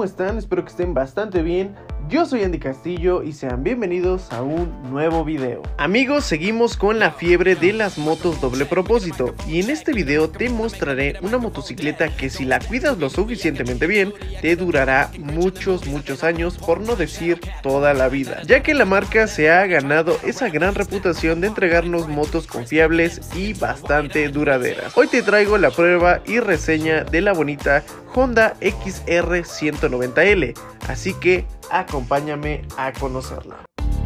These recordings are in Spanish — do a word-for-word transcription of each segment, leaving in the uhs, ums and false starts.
están? Espero que estén bastante bien. Yo soy Andy Castillo y sean bienvenidos a un nuevo video. Amigos, seguimos con la fiebre de las motos doble propósito y en este video te mostraré una motocicleta que si la cuidas lo suficientemente bien te durará muchos muchos años, por no decir toda la vida, ya que la marca se ha ganado esa gran reputación de entregarnos motos confiables y bastante duraderas. Hoy te traigo la prueba y reseña de la bonita Honda X R ciento noventa L, así que acompáñame a conocerla.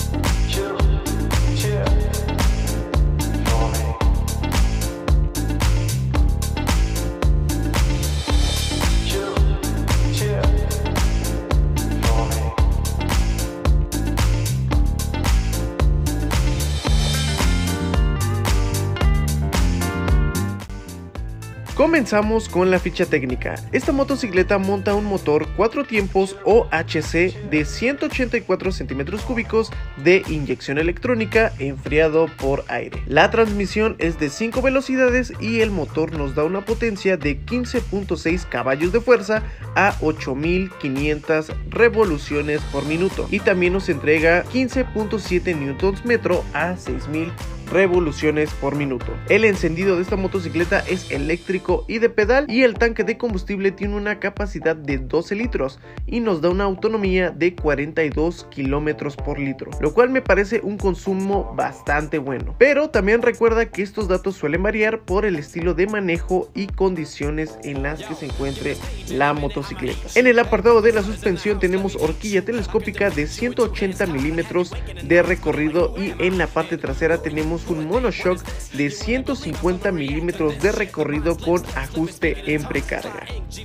Comenzamos con la ficha técnica. Esta motocicleta monta un motor cuatro tiempos O H C de ciento ochenta y cuatro centímetros cúbicos de inyección electrónica enfriado por aire. La transmisión es de cinco velocidades y el motor nos da una potencia de quince punto seis caballos de fuerza a ocho mil quinientas revoluciones por minuto y también nos entrega quince punto siete newtons metro a seis mil revoluciones por minuto. El encendido de esta motocicleta es eléctrico y de pedal y el tanque de combustible tiene una capacidad de doce litros y nos da una autonomía de cuarenta y dos kilómetros por litro, lo cual me parece un consumo bastante bueno. Pero también recuerda que estos datos suelen variar por el estilo de manejo y condiciones en las que se encuentre la motocicleta. En el apartado de la suspensión tenemos horquilla telescópica de ciento ochenta milímetros de recorrido y en la parte trasera tenemos un monoshock de ciento cincuenta milímetros de recorrido con ajuste en precarga.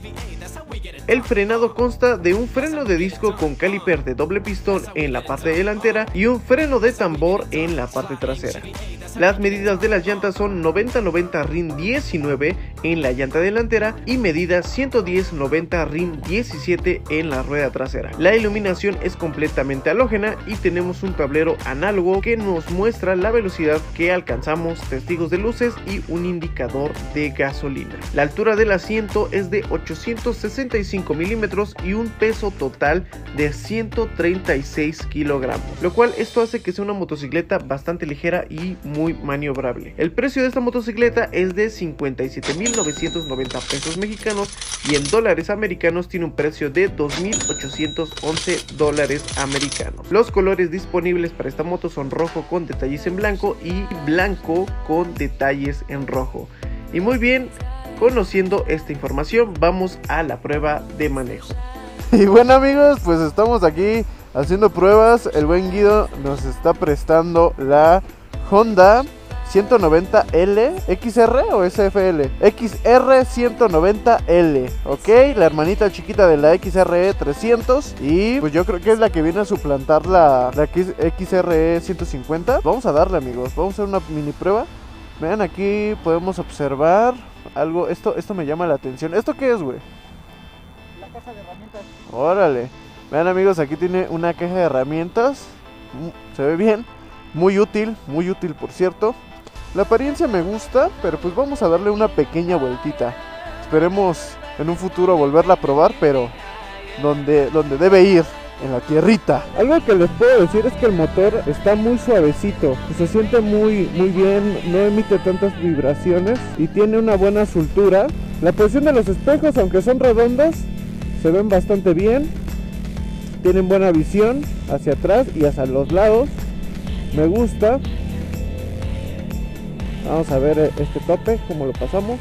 El frenado consta de un freno de disco con caliper de doble pistón en la parte delantera y un freno de tambor en la parte trasera. Las medidas de las llantas son noventa noventa R I M diecinueve en la llanta delantera y medida ciento diez noventa R I M diecisiete en la rueda trasera. La iluminación es completamente halógena y tenemos un tablero análogo que nos muestra la velocidad que alcanzamos, testigos de luces y un indicador de gasolina. La altura del asiento es de ochocientos sesenta y cinco milímetros y un peso total de ciento treinta y seis kilogramos, lo cual esto hace que sea una motocicleta bastante ligera y muy maniobrable. El precio de esta motocicleta es de cincuenta y siete mil novecientos noventa pesos mexicanos y en dólares americanos tiene un precio de dos mil ochocientos once dólares americanos. Los colores disponibles para esta moto son rojo con detalles en blanco y blanco con detalles en rojo. Y muy bien, conociendo esta información, vamos a la prueba de manejo. Y bueno amigos, pues estamos aquí haciendo pruebas. El buen Guido nos está prestando la Honda ciento noventa L, X R o S F L, X R ciento noventa L, ok, la hermanita chiquita de la X R E trescientos. Y pues yo creo que es la que viene a suplantar la, la X R E ciento cincuenta. Vamos a darle amigos, vamos a hacer una mini prueba. Vean, aquí podemos observar algo, esto, esto me llama la atención. ¿Esto qué es, güey? La caja de herramientas. Órale, vean amigos, aquí tiene una caja de herramientas. Se ve bien, muy útil, muy útil por cierto. La apariencia me gusta, pero pues vamos a darle una pequeña vueltita. Esperemos en un futuro volverla a probar, pero donde, donde debe ir, en la tierrita. Algo que les puedo decir es que el motor está muy suavecito, se siente muy, muy bien, no emite tantas vibraciones y tiene una buena soltura. La posición de los espejos, aunque son redondos, se ven bastante bien. Tienen buena visión hacia atrás y hacia los lados. Me gusta. Vamos a ver este tope, cómo lo pasamos.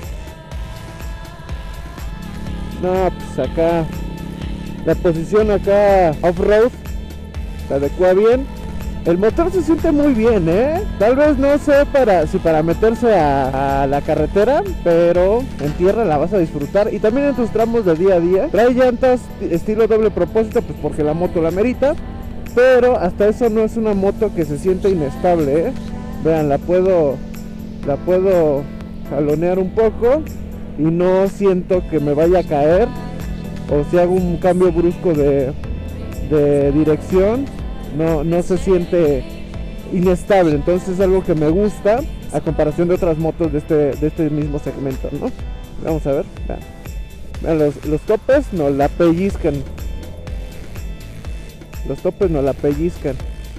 No, pues acá la posición acá off-road se adecua bien. El motor se siente muy bien, ¿eh? Tal vez no sé para si para meterse a, a la carretera, pero en tierra la vas a disfrutar. Y también en tus tramos de día a día. Trae llantas estilo doble propósito, pues porque la moto la merita. Pero hasta eso no es una moto que se siente inestable, ¿eh? Vean, la puedo... La puedo jalonear un poco y no siento que me vaya a caer, o si hago un cambio brusco de, de dirección no, no se siente inestable. Entonces es algo que me gusta a comparación de otras motos de este, de este mismo segmento, ¿no? Vamos a ver, vean, vean los, los topes, no la pellizcan Los topes nos la pellizcan.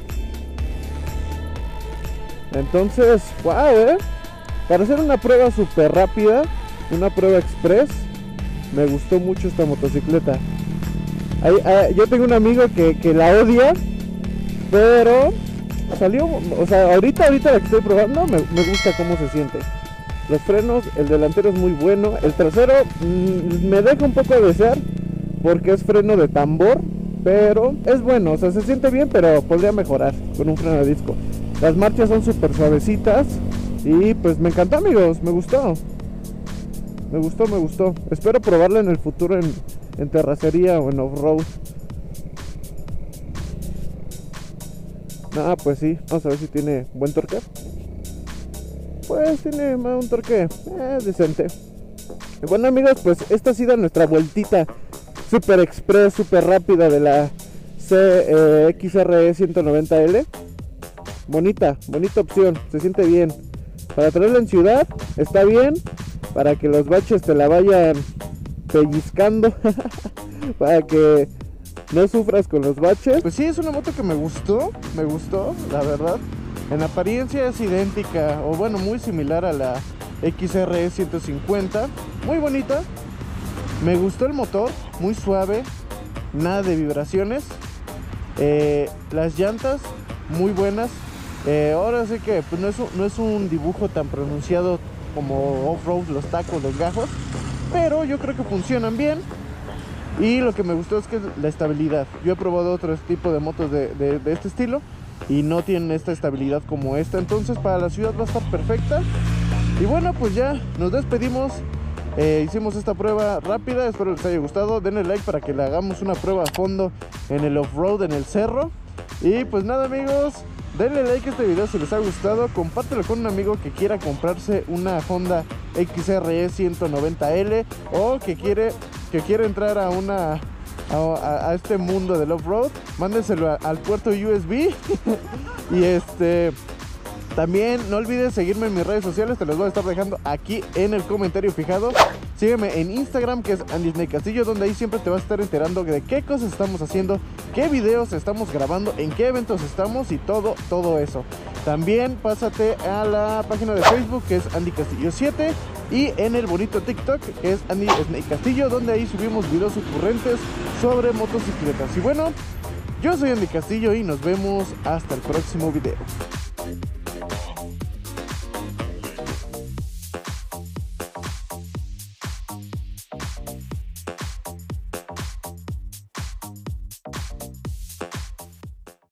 Entonces, wow, eh. Para hacer una prueba súper rápida, una prueba express, me gustó mucho esta motocicleta. Hay, hay, yo tengo un amigo que, que la odia, pero salió, o sea, ahorita, ahorita la que estoy probando, me, me gusta cómo se siente. Los frenos, el delantero es muy bueno, el trasero mmm, me deja un poco de desear, porque es freno de tambor, pero es bueno, o sea, se siente bien, pero podría mejorar con un freno de disco. Las marchas son súper suavecitas y pues me encantó, amigos, me gustó. Me gustó, me gustó. Espero probarla en el futuro en, en terracería o en off-road. Ah, pues sí, vamos a ver si tiene buen torque. Pues tiene un torque eh, decente. Y bueno, amigos, pues esta ha sido nuestra vueltita super express, super rápida de la C X R E ciento noventa L. Bonita, bonita opción, se siente bien. Para traerla en ciudad, está bien. Para que los baches te la vayan pellizcando. Para que no sufras con los baches. Pues sí, es una moto que me gustó, me gustó, la verdad. En apariencia es idéntica, o bueno, muy similar a la X R E ciento cincuenta. Muy bonita. Me gustó el motor, muy suave, nada de vibraciones. eh, Las llantas, muy buenas. eh, Ahora sí que pues no, es un, no es un dibujo tan pronunciado como off-road, los tacos, los gajos, pero yo creo que funcionan bien. Y lo que me gustó es que la estabilidad. Yo he probado otros tipos de motos de, de, de este estilo y no tienen esta estabilidad como esta. Entonces para la ciudad va a estar perfecta. Y bueno, pues ya nos despedimos. eh, Hicimos esta prueba rápida, espero les haya gustado. Denle like para que le hagamos una prueba a fondo en el off-road, en el cerro. Y pues nada, amigos, denle like a este video si les ha gustado. Compártelo con un amigo que quiera comprarse una Honda X R E ciento noventa L, o que quiere, que quiere entrar a una a, a este mundo del off-road. Mándenselo a, al puerto U S B. Y este también no olvides seguirme en mis redes sociales, te los voy a estar dejando aquí en el comentario fijado. Sígueme en Instagram, que es Andy Snake Castillo, donde ahí siempre te vas a estar enterando de qué cosas estamos haciendo, qué videos estamos grabando, en qué eventos estamos y todo, todo eso. También pásate a la página de Facebook, que es Andy Castillo siete, y en el bonito TikTok, que es Andy Snake Castillo, donde ahí subimos videos ocurrentes sobre motocicletas. Y bueno, yo soy Andy Castillo y nos vemos hasta el próximo video.